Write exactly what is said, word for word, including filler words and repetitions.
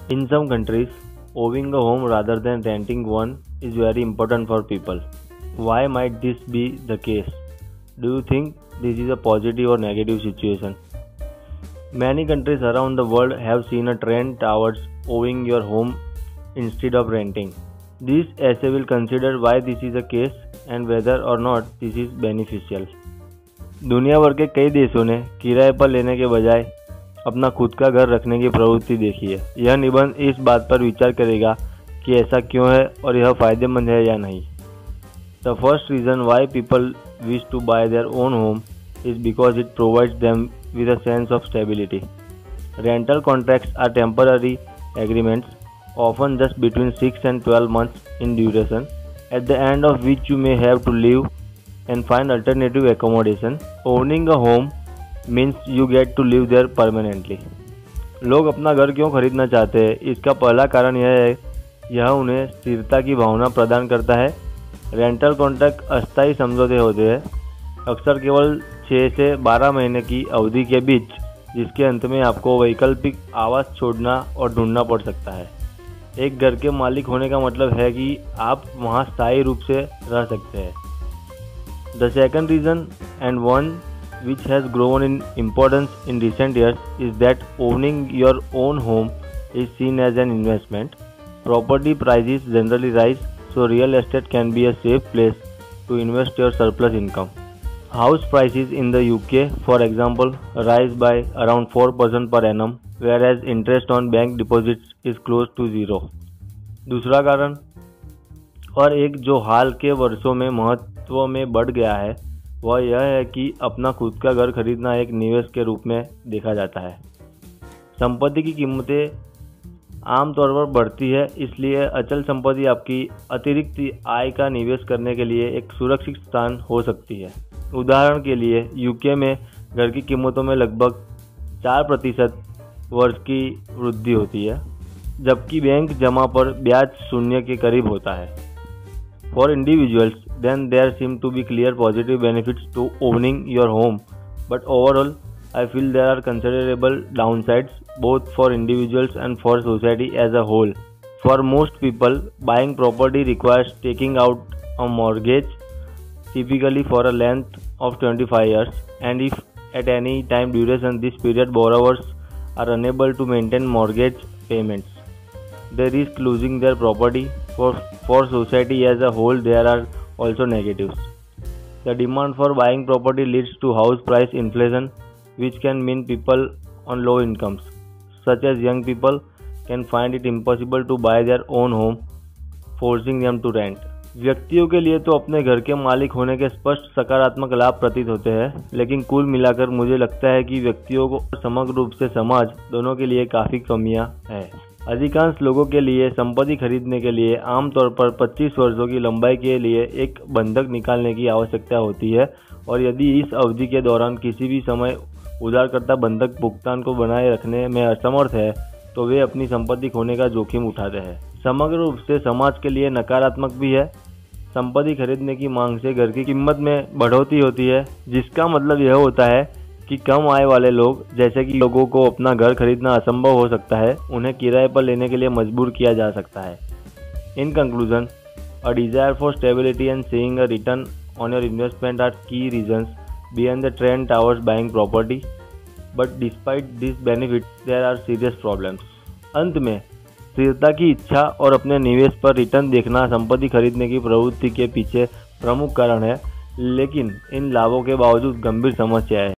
In some countries, owning a home rather than renting one is very important for people. Why might this be the case? Do you think this is a positive or negative situation? Many countries around the world have seen a trend towards owning your home instead of renting. This essay will consider why this is the case and whether or not this is beneficial. दुनिया भर के कई देशों ने किराए पर लेने के बजाय अपना खुद का घर रखने की प्रवृत्ति देखी है। यह निबंध इस बात पर विचार करेगा कि ऐसा क्यों है और यह फायदेमंद है या नहीं। The first reason why people wish to buy their own home is because it provides them with a sense of stability. Rental contracts are temporary agreements, often just between six and twelve months in duration, at the end of which you may have to leave and find alternative accommodation. Owning a home means you get to live there permanently. लोग अपना घर क्यों खरीदना चाहते हैं? इसका पहला कारण यह है यह उन्हें स्थिरता की भावना प्रदान करता है। रेंटल कॉन्ट्रैक्ट अस्थायी समझौते होते हैं, अक्सर केवल छः से बारह महीने की अवधि के बीच, जिसके अंत में आपको वैकल्पिक आवास छोड़ना और ढूंढना पड़ सकता है। एक घर के मालिक होने का मतलब है कि आप वहां स्थायी रूप से रह सकते हैं। The second reason, and one which has grown in importance in recent years, is that owning your own home is seen as an investment. Property prices generally rise, so real estate can be a safe place to invest your surplus income. House prices in the U K, for example, rise by around four percent per annum, whereas interest on bank deposits is close to zero. दूसरा कारण, और एक जो हाल के वर्षों में महत्व में बढ़ गया है, वह यह है कि अपना खुद का घर खरीदना एक निवेश के रूप में देखा जाता है। संपत्ति की कीमतें आमतौर पर बढ़ती है, इसलिए अचल संपत्ति आपकी अतिरिक्त आय का निवेश करने के लिए एक सुरक्षित स्थान हो सकती है। उदाहरण के लिए यूके में घर की कीमतों में लगभग चार प्रतिशत वर्ष की वृद्धि होती है, जबकि बैंक जमा पर ब्याज शून्य के करीब होता है। For individuals, then there seem to be clear positive benefits to owning your home, but overall, I feel there are considerable downsides both for individuals and for society as a whole. For most people, buying property requires taking out a mortgage, typically for a length of twenty-five years, and if at any time duration this period borrowers are unable to maintain mortgage payments, they risk losing their property. For, for society as a whole, there are also negatives. The demand for buying property leads to house price inflation, which can mean people on low incomes, such as young people, can find it impossible to buy their own home, forcing them to rent. व्यक्तियों के लिए तो अपने घर के मालिक होने के स्पष्ट सकारात्मक लाभ प्रतीत होते हैं, लेकिन कुल मिलाकर मुझे लगता है कि व्यक्तियों को समग्र रूप से समाज दोनों के लिए काफ़ी कमियां हैं। अधिकांश लोगों के लिए संपत्ति खरीदने के लिए आमतौर पर पच्चीस वर्षों की लंबाई के लिए एक बंधक निकालने की आवश्यकता होती है, और यदि इस अवधि के दौरान किसी भी समय उधारकर्ता बंधक भुगतान को बनाए रखने में असमर्थ है, तो वे अपनी संपत्ति खोने का जोखिम उठाते हैं। समग्र रूप से समाज के लिए नकारात्मक भी है। संपत्ति खरीदने की मांग से घर की कीमत में बढ़ोतरी होती है, जिसका मतलब यह होता है कि कम आय वाले लोग, जैसे कि लोगों को अपना घर खरीदना असंभव हो सकता है, उन्हें किराए पर लेने के लिए मजबूर किया जा सकता है। In conclusion, a desire for stability and seeing a return on your investment are key reasons behind the trend towards buying property, but despite this benefit there are serious problems. अंत में, स्थिरता की इच्छा और अपने निवेश पर रिटर्न देखना संपत्ति खरीदने की प्रवृत्ति के पीछे प्रमुख कारण है, लेकिन इन लाभों के बावजूद गंभीर समस्या है।